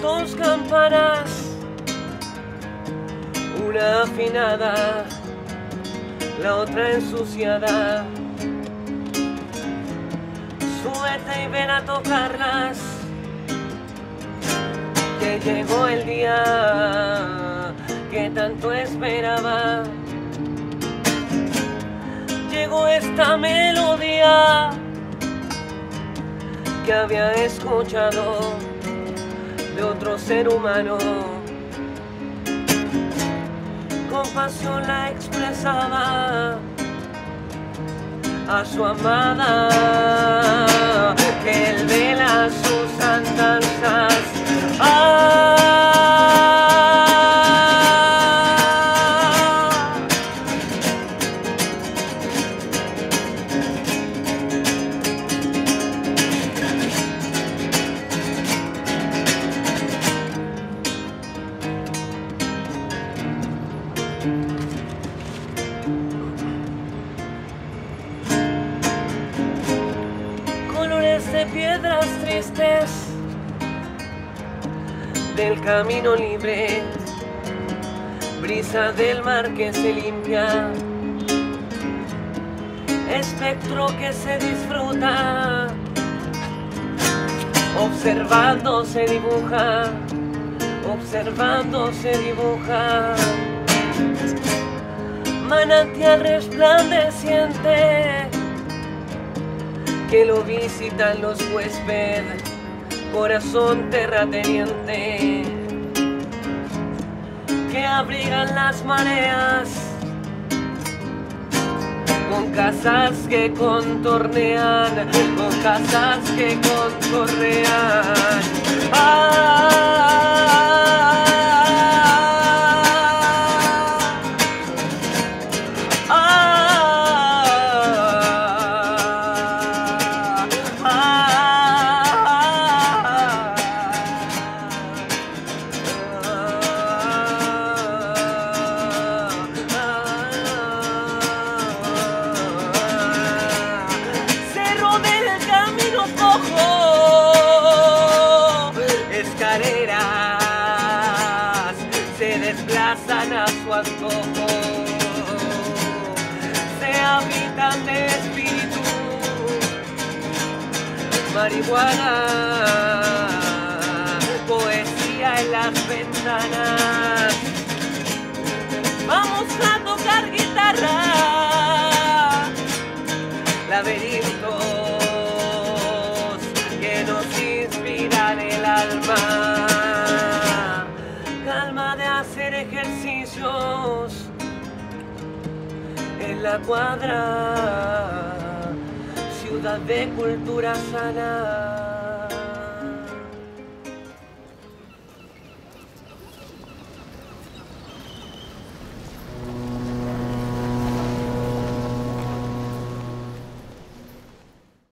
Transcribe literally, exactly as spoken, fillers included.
dos campanas, una afinada, la otra ensuciada. Súbete y ven a tocarlas, que llegó el día que tanto esperaba. Llegó esta melodía que había escuchado de otro ser humano. Con pasión la expresaba a su amada, que él vela sus andanzas. ¡Ah! Colores de piedras tristes del camino libre, brisa del mar que se limpia, espectro que se disfruta, observando se dibuja, observando se dibuja. Manantial resplandeciente que lo visitan los huéspedes, corazón terrateniente que abrigan las mareas, con casas que contornean, con casas que contornean. ¡Ah! Se desplazan a su antojo, se habitan de espíritu, marihuana, poesía en las ventanas. Vamos a tocar guitarra, laberintos que nos inspiran el alma. Calma de hacer ejercicios en la cuadra, ciudad de cultura sana.